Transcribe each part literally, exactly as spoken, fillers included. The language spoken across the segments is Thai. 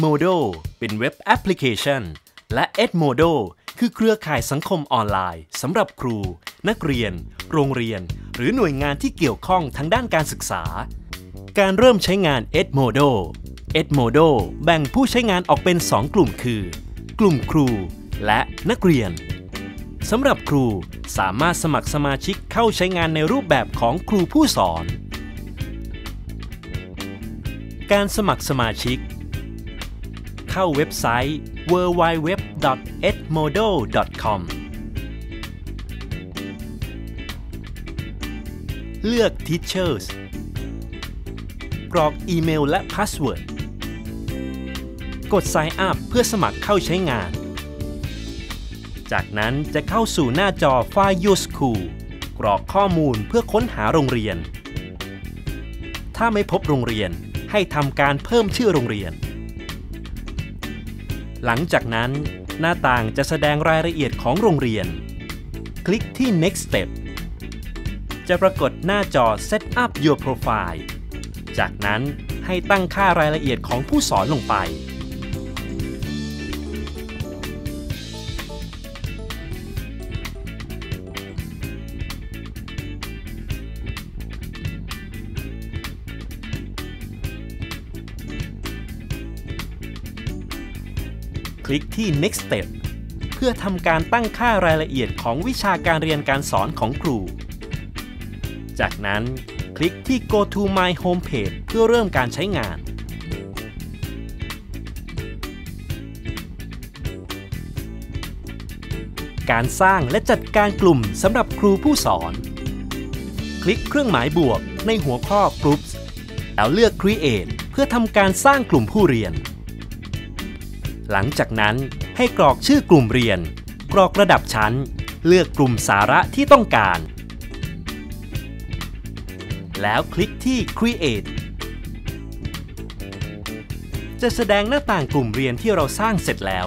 Edmodo เป็นเว็บแอปพลิเคชันและ Edmodo คือเครือข่ายสังคมออนไลน์สำหรับครูนักเรียนโรงเรียนหรือหน่วยงานที่เกี่ยวข้องทางด้านการศึกษาการเริ่มใช้งาน Edmodo Edmodo แบ่งผู้ใช้งานออกเป็นสองกลุ่มคือกลุ่มครูและนักเรียนสำหรับครูสามารถสมัครสมาชิกเข้าใช้งานในรูปแบบของครูผู้สอนการสมัครสมาชิกเข้าเว็บไซต์ ดับเบิลยู ดับเบิลยู ดับเบิลยู ดอท เอ็ดโมโด ดอท คอม เลือก Teachers กรอกอีเมลและพาสเวิร์ดกด Sign up เพื่อสมัครเข้าใช้งานจากนั้นจะเข้าสู่หน้าจอ Find Your School กรอกข้อมูลเพื่อค้นหาโรงเรียนถ้าไม่พบโรงเรียนให้ทำการเพิ่มชื่อโรงเรียนหลังจากนั้นหน้าต่างจะแสดงรายละเอียดของโรงเรียนคลิกที่ Next Step จะปรากฏหน้าจอ Set up your profile จากนั้นให้ตั้งค่ารายละเอียดของผู้สอนลงไปคลิกที่ Next Step เพื่อทำการตั้งค่ารายละเอียดของวิชาการเรียนการสอนของครูจากนั้นคลิกที่ Go to My Homepage เพื่อเริ่มการใช้งานการสร้างและจัดการกลุ่มสำหรับครูผู้สอนคลิกเครื่องหมายบวกในหัวข้อ Groups แล้วเลือก Create เพื่อทำการสร้างกลุ่มผู้เรียนหลังจากนั้นให้กรอกชื่อกลุ่มเรียนกรอกระดับชั้นเลือกกลุ่มสาระที่ต้องการแล้วคลิกที่ Create จะแสดงหน้าต่างกลุ่มเรียนที่เราสร้างเสร็จแล้ว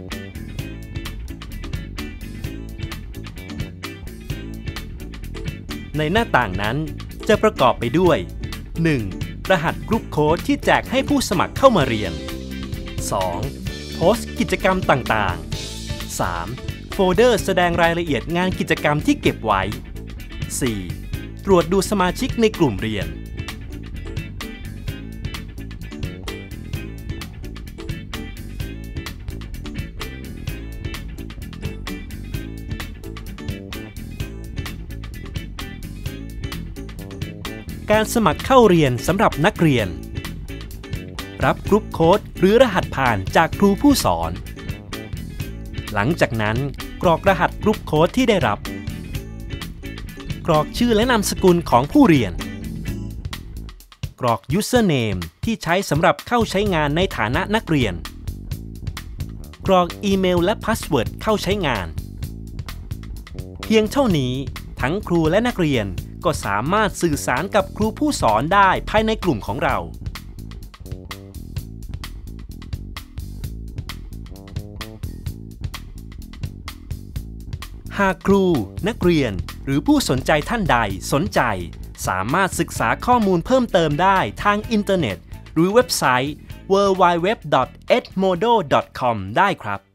ในหน้าต่างนั้นจะประกอบไปด้วย หนึ่ง รหัสกรุ๊ปโค้ดที่แจกให้ผู้สมัครเข้ามาเรียน สองโพสต์กิจกรรมต่างๆ สาม โฟลเดอร์แสดงรายละเอียดงานกิจกรรมที่เก็บไว้ สี่ ตรวจดูสมาชิกในกลุ่มเรียนการสมัครเข้าเรียนสำหรับนักเรียนรับกรุ๊ปโค้ดหรือรหัสผ่านจากครูผู้สอนหลังจากนั้นกรอกรหัสกรุ๊ปโค้ดที่ได้รับกรอกชื่อและนามสกุลของผู้เรียนกรอก Username ที่ใช้สำหรับเข้าใช้งานในฐานะนักเรียนกรอกอีเมลและพาสเวิร์ดเข้าใช้งานเพียงเท่านี้ทั้งครูและนักเรียนก็สามารถสื่อสารกับครูผู้สอนได้ภายในกลุ่มของเราหากครูนักเรียนหรือผู้สนใจท่านใดสนใจสามารถศึกษาข้อมูลเพิ่มเติมได้ทางอินเทอร์เน็ตหรือเว็บไซต์ ดับเบิลยู ดับเบิลยู ดับเบิลยู ดอท เอ็ดโมโด ดอท คอม ได้ครับ